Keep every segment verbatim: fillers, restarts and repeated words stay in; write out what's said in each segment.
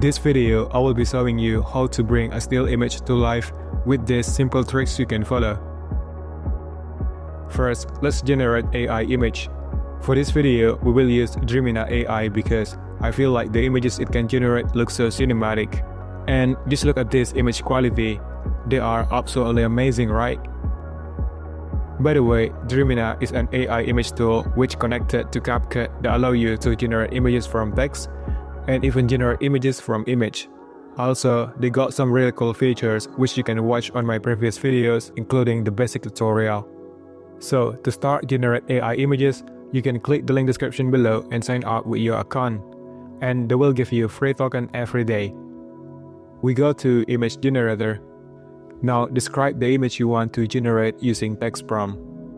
this video, I will be showing you how to bring a still image to life with these simple tricks you can follow. First, let's generate A I image. For this video, we will use Dreamina A I because I feel like the images it can generate look so cinematic. And just look at this image quality. They are absolutely amazing, right? By the way, Dreamina is an A I image tool which connected to CapCut that allow you to generate images from text and even generate images from image. Also, they got some really cool features which you can watch on my previous videos, including the basic tutorial. So, to start generate A I images, you can click the link description below and sign up with your account, and they will give you free token every day. We go to image generator. Now describe the image you want to generate using text prompt.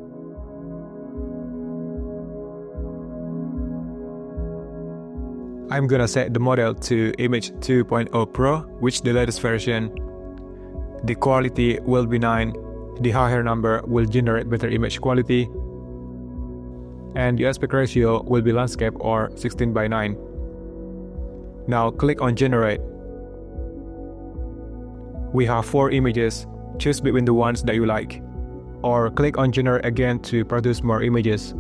I'm gonna set the model to image two point oh Pro, which the latest version. The quality will be nine, the higher number will generate better image quality, and the aspect ratio will be landscape or sixteen by nine. Now click on generate. We have four images, choose between the ones that you like, or click on generate again to produce more images.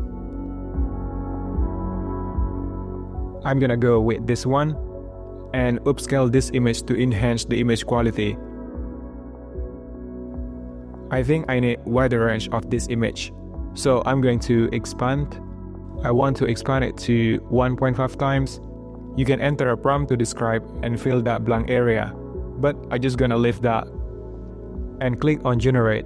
I'm gonna go with this one, and upscale this image to enhance the image quality. I think I need wider range of this image, so I'm going to expand. I want to expand it to one point five times. You can enter a prompt to describe and fill that blank area, but I'm just gonna leave that. And click on generate.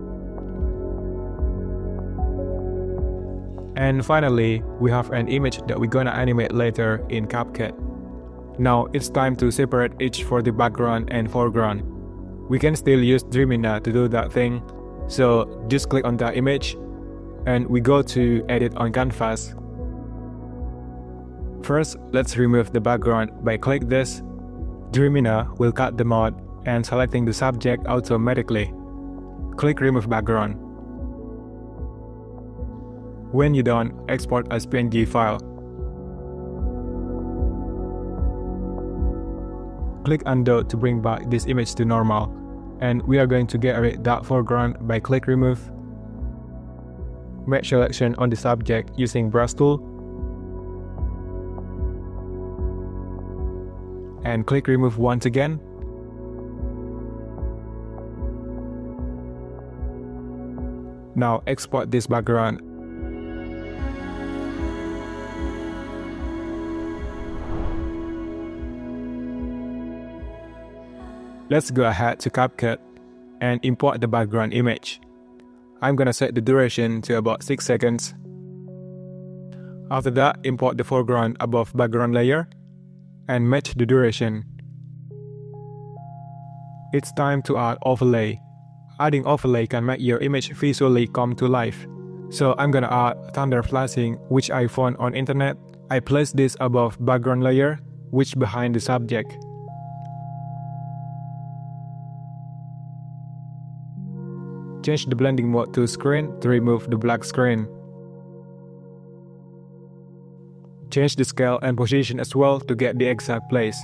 And finally, we have an image that we're gonna animate later in CapCut. Now it's time to separate each for the background and foreground. We can still use Dreamina to do that thing, so just click on that image and we go to edit on canvas. First, let's remove the background by click this. Dreamina will cut them out and selecting the subject automatically. Click remove background. When you're done, export as P N G file. Click undo to bring back this image to normal, and we are going to get rid of that foreground by click remove. Make selection on the subject using brush tool, and click remove once again. Now export this background. Let's go ahead to CapCut and import the background image. I'm gonna set the duration to about six seconds. After that, import the foreground above background layer and match the duration. It's time to add overlay. Adding overlay can make your image visually come to life. So I'm gonna add thunder flashing, which I found on internet. I place this above background layer, which behind the subject. Change the blending mode to screen to remove the black screen. Change the scale and position as well to get the exact place.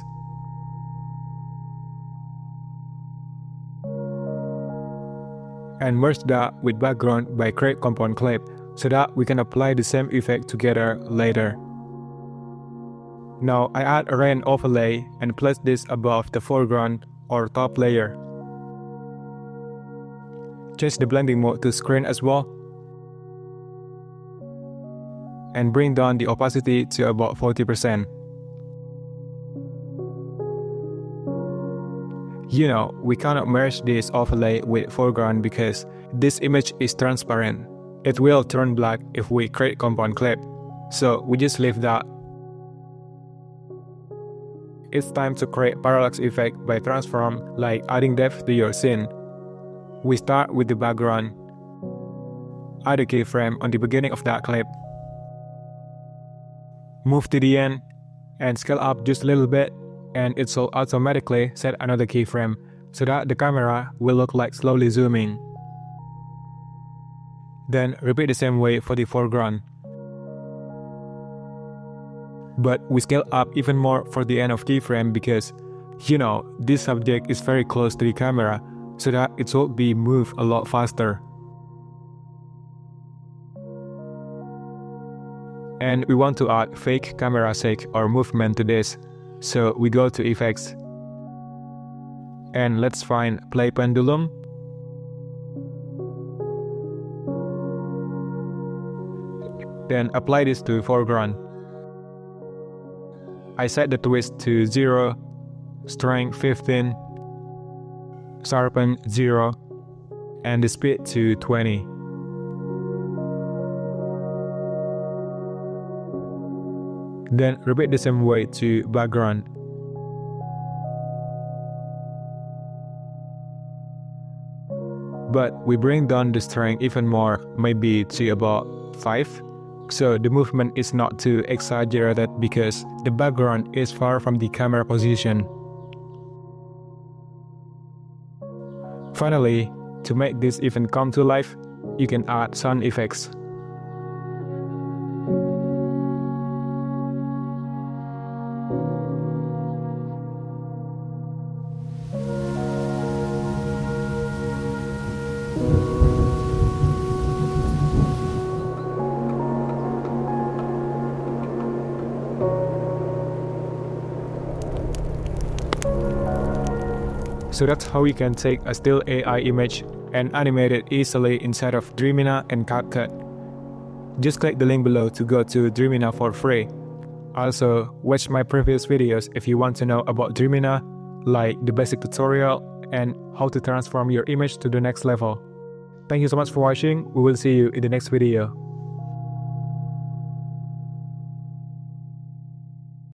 And merge that with background by create compound clip so that we can apply the same effect together later. Now I add a rain overlay and place this above the foreground or top layer. Change the blending mode to screen as well. And bring down the opacity to about forty percent. You know, we cannot merge this overlay with foreground because this image is transparent. It will turn black if we create compound clip, so we just leave that. It's time to create parallax effect by transform, like adding depth to your scene. We start with the background. Add a keyframe on the beginning of that clip. Move to the end and scale up just a little bit, and it will automatically set another keyframe so that the camera will look like slowly zooming. Then repeat the same way for the foreground. But we scale up even more for the end of keyframe because, you know, this subject is very close to the camera, so that it will be moved a lot faster. And we want to add fake camera shake or movement to this, so we go to effects. And let's find play pendulum. Then apply this to foreground. I set the twist to zero, strength fifteen, sharpen zero, and the speed to twenty. Then repeat the same way to background. But we bring down the strength even more, maybe to about five. So the movement is not too exaggerated because the background is far from the camera position. Finally, to make this even come to life, you can add sound effects. So that's how you can take a still A I image and animate it easily inside of Dreamina and CapCut. Just click the link below to go to Dreamina for free. Also, watch my previous videos if you want to know about Dreamina, like the basic tutorial and how to transform your image to the next level. Thank you so much for watching. We will see you in the next video.